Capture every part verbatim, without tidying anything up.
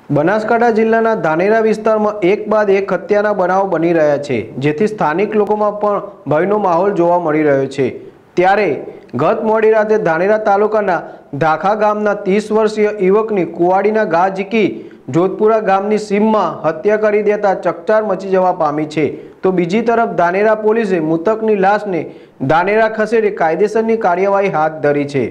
બનાસકાંઠા જિલ્લાના ધાનેરા વિસ્તારમાં એક બાદ એક હત્યાના બનાવો બની રહ્યા છે, જેથી સ્થાનિક લોકોમાં પણ ભયનો માહોલ જોવા મળી રહ્યો છે। ત્યારે ગત મોડી રાતે ધાનેરા તાલુકાના ધાખા ગામના ત્રીસ વર્ષીય યુવકની કુવાડીના ઘા ઝીકી જોધપુરા ગામની સીમમાં હત્યા કરી દેતા ચકચાર મચી જવા પામી છે। તો બીજી તરફ ધાનેરા પોલીસે મૃતકની લાશને ધાનેરા ખસેડી કાયદેસરની કાર્યવાહી હાથ ધરી છે।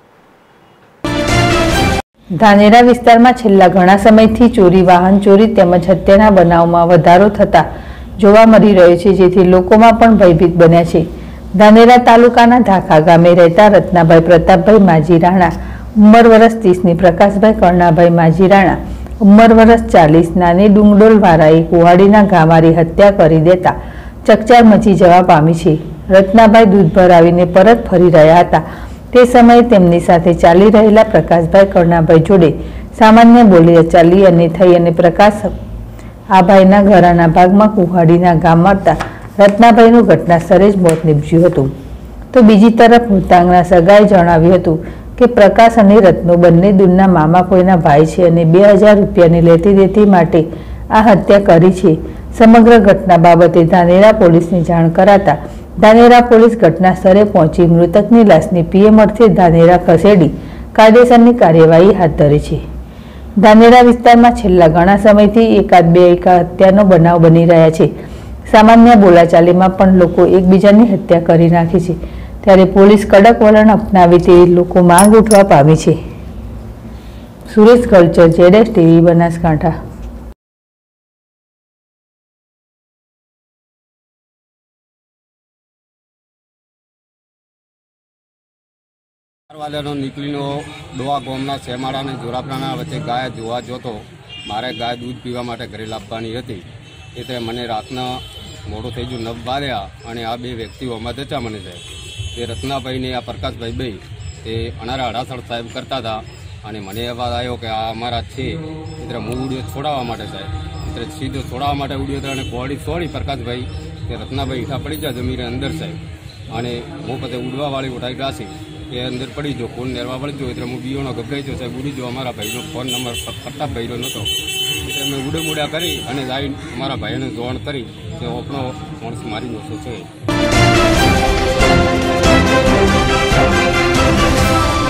ધાનેરા વિસ્તારમાં છેલ્લા ઘણા સમયથી ચોરી, વાહન ચોરી તેમજ હત્યાના બનાવમાં વધારો થતા જોવા મળી રહ્યો છે, જેથી લોકોમાં પણ ભયભીત બન્યા છે। ધાનેરા તાલુકાના ધાખા ગામે રહેતા રત્નાભાઈ પ્રતાપભાઈ માજી રાણા ઉંમર વર્ષ ત્રીસ ની પ્રકાશભાઈ કર્ણાભાઈ માજી રાણા ઉંમર વર્ષ ચાલીસ નાની ડુંગડોલ વાળાએ કુવાડીના ઘા મારી હત્યા કરી દેતા ચકચાર મચી જવા પામી છે। રત્નાભાઈ દૂધ ભરાવીને પરત ફરી રહ્યા હતા તે સમયે તેમની સાથે ચાલી રહેલા પ્રકાશભાઈ કર્ણાભાઈ જોડે સામાન્ય બોલી ચાલી અને થઈ અને પ્રકાશ આ ભાઈના ઘરના ભાગમાં કુવાડીના ઘા મારતા રત્નાભાઈનું ઘટના સ્થળે જ મોત નીપજ્યું હતું। તો બીજી તરફ મૃતાંગના સગાએ જણાવ્યું હતું કે પ્રકાશ અને રત્નો બંને દૂરના મામા કોઈના ભાઈ છે અને બે હજાર રૂપિયાની લેતી દેતી માટે આ હત્યા કરી છે। સમગ્ર ઘટના બાબતે ધાનેરા પોલીસને જાણ કરાતા ધાનેરા પોલીસ ઘટના સ્થળે પહોંચી મૃતકની લાશને પીએમ અર્થે ધાનેરા ખસેડી કાયદેસરની કાર્યવાહી હાથ ધરી છે। ધાનેરા વિસ્તારમાં છેલ્લા ઘણા સમયથી એકાદ બે એકા હત્યાનો બનાવ બની રહ્યા છે। સામાન્ય બોલાચાલીમાં પણ લોકો એકબીજાની હત્યા કરી નાખે છે, ત્યારે પોલીસ કડક વલણ અપનાવે તેવી લોકો માંગ ઉઠવા પામી છે। સુરેશ કલ્ચર, જેડેશ ટીવી, બનાસકાંઠા। વાલેનો નીકળીનો ડોવા ગામના સેમાડા અને જોરાપરાના વચ્ચે ગાય જોવા જોતો મારે ગાય દૂધ પીવા માટે ઘરે લાવવાની હતી। એટલે મને રાતના મોડું થઈ ગયું, નવ વાગ્યા અને આ બે વ્યક્તિઓ અમારા દચા મને સાહેબ તે રત્નાભાઈને આ પ્રકાશભાઈ ભાઈ તે અનારા અડાસળ સાહેબ કરતા હતા અને મને અવાજ આવ્યો કે આ અમારા છે। એટલે હું ઉડ્યો છોડાવવા માટે સાહેબ, એટલે સીધો છોડાવવા માટે ઉડ્યો હતો અને કોળી છોડી પ્રકાશભાઈ તે રત્નાભાઈ ઈઠા પડી ગયા જમીને અંદર સાહેબ અને હું પછી ઉડવાવાળી ઉઠાઈ ગાસી એ અંદર પડી ગયો, ફોન નેરવા પડી ગયો એટલે હું બીઓનો ગભરાઈ ગયો સાહેબ, ઉડી ગયો। અમારા ભાઈનો ફોન નંબર પ્રતાપભાઈનો નહોતો એટલે મેં ઉડે મુડ્યા કરી અને જાય અમારા ભાઈને જોણ કરી કે આપણો માણસ મારી નોશો છે।